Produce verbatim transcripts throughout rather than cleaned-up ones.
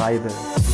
bleiben.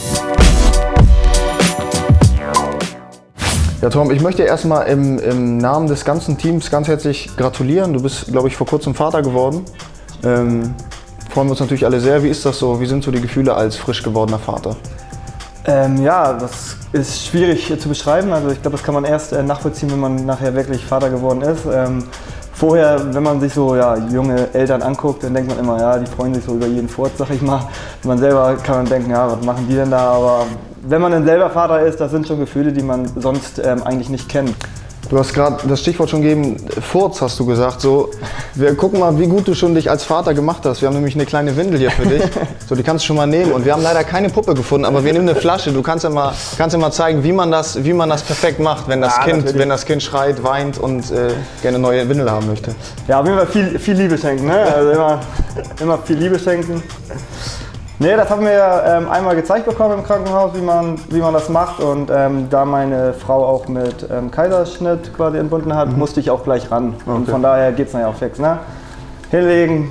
Ja, Tom, ich möchte dir erstmal im, im Namen des ganzen Teams ganz herzlich gratulieren. Du bist, glaube ich, vor kurzem Vater geworden. Ähm, freuen wir uns natürlich alle sehr. Wie ist das so? Wie sind so die Gefühle als frisch gewordener Vater? Ähm, ja, das ist schwierig zu beschreiben. Also ich glaube, das kann man erst äh, nachvollziehen, wenn man nachher wirklich Vater geworden ist. Ähm, vorher, wenn man sich so ja, junge Eltern anguckt, dann denkt man immer, ja, die freuen sich so über jeden Furz, sag ich mal. Man selber kann man denken, ja, was machen die denn da? Aber wenn man dann selber Vater ist, das sind schon Gefühle, die man sonst ähm, eigentlich nicht kennt. Du hast gerade das Stichwort schon gegeben, Furz hast du gesagt. So, wir gucken mal, wie gut du schon dich als Vater gemacht hast. Wir haben nämlich eine kleine Windel hier für dich. So, die kannst du schon mal nehmen. Und wir haben leider keine Puppe gefunden, aber wir nehmen eine Flasche. Du kannst ja mal, kannst ja mal zeigen, wie man, das, wie man das perfekt macht, wenn das, ja, kind, wenn das Kind schreit, weint und äh, gerne eine neue Windel haben möchte. Ja, auf jeden Fall viel, viel Liebe schenken. Ne? Also immer, immer viel Liebe schenken. Ne, das haben wir ähm, einmal gezeigt bekommen im Krankenhaus, wie man, wie man das macht. Und ähm, da meine Frau auch mit ähm, Kaiserschnitt quasi entbunden hat, mhm. musste ich auch gleich ran. Okay. Und von daher geht es nachher auch fix. Ne? Hinlegen,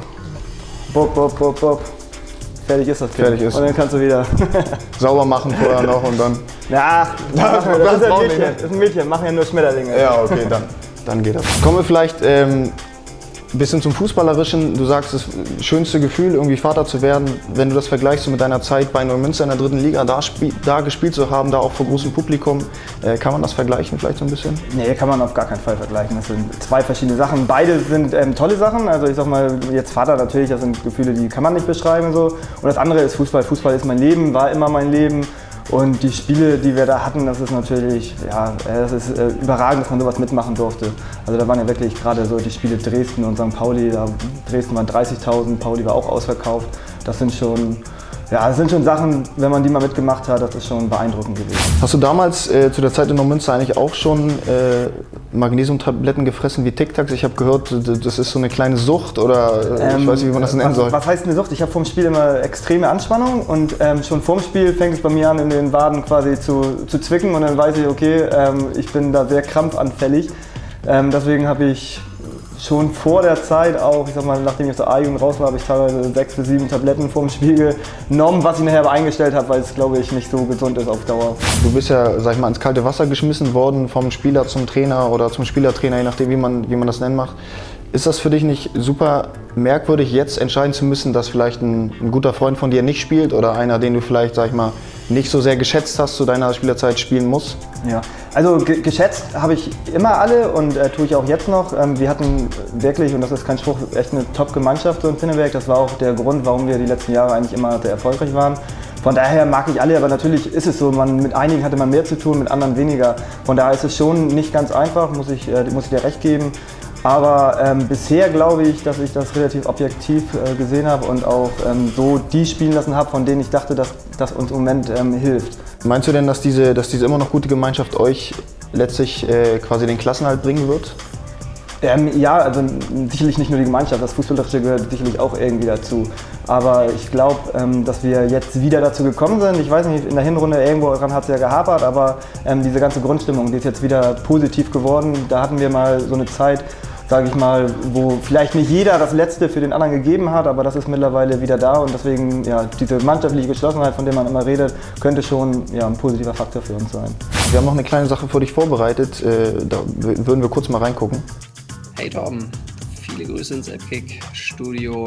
bup, bup, bup, bup. Fertig ist das Kind. Fertig ist. Und dann kannst du wieder sauber machen vorher noch und dann. Ja, das, das, das, ist, ein Mädchen. das ist ein Mädchen, machen ja nur Schmetterlinge. Ja, okay, dann, dann geht das. Kommen wir vielleicht ähm, ein bisschen zum Fußballerischen. Du sagst, das schönste Gefühl, irgendwie Vater zu werden, wenn du das vergleichst mit deiner Zeit bei Neumünster in der dritten Liga, da, da gespielt zu haben, da auch vor großem Publikum. Äh, kann man das vergleichen vielleicht so ein bisschen? Nee, kann man auf gar keinen Fall vergleichen. Das sind zwei verschiedene Sachen. Beide sind ähm, tolle Sachen. Also ich sag mal, jetzt Vater natürlich, das sind Gefühle, die kann man nicht beschreiben. So. Und das andere ist Fußball. Fußball ist mein Leben, war immer mein Leben. Und die Spiele, die wir da hatten, das ist natürlich, ja, das ist äh, überragend, dass man sowas mitmachen durfte. Also da waren ja wirklich gerade so die Spiele Dresden und Sankt Pauli, da Dresden waren dreißigtausend, Pauli war auch ausverkauft. Das sind schon, ja, das sind schon Sachen, wenn man die mal mitgemacht hat, das ist schon beeindruckend gewesen. Hast du damals äh, zu der Zeit in Neumünster eigentlich auch schon äh, Magnesiumtabletten gefressen wie Tic-Tacs? Ich habe gehört, das ist so eine kleine Sucht oder äh, ähm, ich weiß nicht, wie man das nennen was, soll. Was heißt eine Sucht? Ich habe vorm Spiel immer extreme Anspannung und ähm, schon vorm Spiel fängt es bei mir an, in den Waden quasi zu, zu zwicken und dann weiß ich, okay, ähm, ich bin da sehr krampfanfällig. Ähm, deswegen habe ich schon vor der Zeit auch, ich sag mal, nachdem ich aus der A-Jugend raus war, habe ich teilweise sechs bis sieben Tabletten vorm Spiel genommen, was ich nachher aber eingestellt habe, weil es, glaube ich, nicht so gesund ist auf Dauer. Du bist ja, sag ich mal, ins kalte Wasser geschmissen worden, vom Spieler zum Trainer oder zum Spielertrainer, je nachdem, wie man, wie man das nennen macht. Ist das für dich nicht super merkwürdig, jetzt entscheiden zu müssen, dass vielleicht ein, ein guter Freund von dir nicht spielt oder einer, den du vielleicht, sag ich mal, nicht so sehr geschätzt hast zu deiner Spielerzeit, spielen muss? Ja, also ge geschätzt habe ich immer alle und äh, tue ich auch jetzt noch. Ähm, wir hatten wirklich, und das ist kein Spruch, echt eine Top-Gemeinschaft so in Pinneberg. Das war auch der Grund, warum wir die letzten Jahre eigentlich immer sehr erfolgreich waren. Von daher mag ich alle, aber natürlich ist es so, man, mit einigen hatte man mehr zu tun, mit anderen weniger. Von daher ist es schon nicht ganz einfach, muss ich, äh, muss ich dir recht geben. Aber ähm, bisher glaube ich, dass ich das relativ objektiv äh, gesehen habe und auch ähm, so die spielen lassen habe, von denen ich dachte, dass das uns im Moment ähm, hilft. Meinst du denn, dass diese, dass diese immer noch gute Gemeinschaft euch letztlich äh, quasi den Klassenerhalt bringen wird? Ähm, ja, also sicherlich nicht nur die Gemeinschaft, das Fußballerische gehört sicherlich auch irgendwie dazu. Aber ich glaube, ähm, dass wir jetzt wieder dazu gekommen sind. Ich weiß nicht, in der Hinrunde irgendwo daran hat es ja gehapert, aber ähm, diese ganze Grundstimmung, die ist jetzt wieder positiv geworden. Da hatten wir mal so eine Zeit, sage ich mal, wo vielleicht nicht jeder das Letzte für den anderen gegeben hat, aber das ist mittlerweile wieder da und deswegen, ja, diese mannschaftliche Geschlossenheit, von der man immer redet, könnte schon ja, ein positiver Faktor für uns sein. Wir haben noch eine kleine Sache für dich vorbereitet, äh, da würden wir kurz mal reingucken. Hey Torben, viele Grüße ins AppKick-Studio,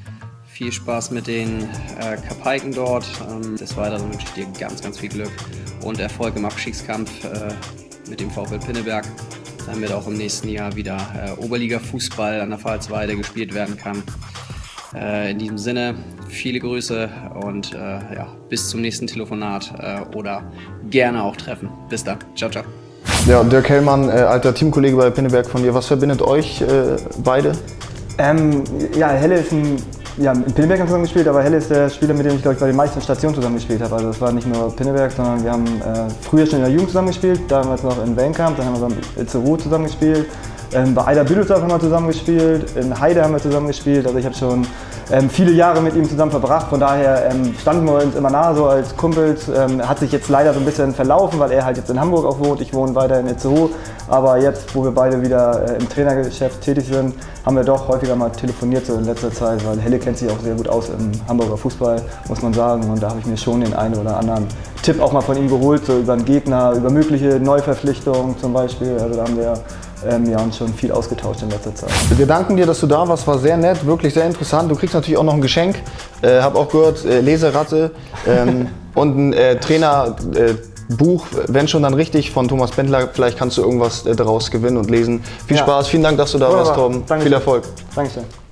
viel Spaß mit den äh, Kapaiken dort, ähm, des Weiteren wünsche ich dir ganz, ganz viel Glück und Erfolg im Abstiegskampf äh, mit dem VfL Pinneberg, damit auch im nächsten Jahr wieder äh, Oberliga-Fußball an der Pfalzweide gespielt werden kann. Äh, in diesem Sinne, viele Grüße und äh, ja, bis zum nächsten Telefonat äh, oder gerne auch treffen. Bis dann. Ciao, ciao. Ja, Dirk Hellmann, äh, alter Teamkollege bei Pinneberg von dir. Was verbindet euch äh, beide? Ähm, ja, Helle ist ein, ja, in Pinneberg haben wir zusammen gespielt, aber Helle ist der Spieler, mit dem ich, glaube ich, bei den meisten Stationen zusammen gespielt habe. Also es war nicht nur Pinneberg, sondern wir haben äh, früher schon in der Jugend zusammen gespielt, damals noch in Wellenkamp, dann haben wir beim Itzehoe zusammen gespielt. Ähm, bei Eider Büdelsdorf haben wir zusammen gespielt, in Heide haben wir zusammen gespielt. Also ich habe schon ähm, viele Jahre mit ihm zusammen verbracht. Von daher ähm, standen wir uns immer nahe so als Kumpels. Ähm, hat sich jetzt leider so ein bisschen verlaufen, weil er halt jetzt in Hamburg auch wohnt. Ich wohne weiter in Itzehoe. Aber jetzt, wo wir beide wieder äh, im Trainergeschäft tätig sind, haben wir doch häufiger mal telefoniert so in letzter Zeit, weil Helle kennt sich auch sehr gut aus im Hamburger Fußball, muss man sagen. Und da habe ich mir schon den einen oder anderen Tipp auch mal von ihm geholt, so über den Gegner, über mögliche Neuverpflichtungen zum Beispiel. Also da haben wir ähm, ja, uns schon viel ausgetauscht in letzter Zeit. Wir danken dir, dass du da warst, war sehr nett, wirklich sehr interessant. Du kriegst natürlich auch noch ein Geschenk, äh, habe auch gehört, äh, Leseratte ähm, und ein äh, Trainer. Äh, Buch, wenn schon dann richtig, von Thomas Bendler. Vielleicht kannst du irgendwas äh, daraus gewinnen und lesen. Viel ja. Spaß, vielen Dank, dass du da Wunderbar. warst, Torben. Dankeschön. Viel Erfolg. Dankeschön.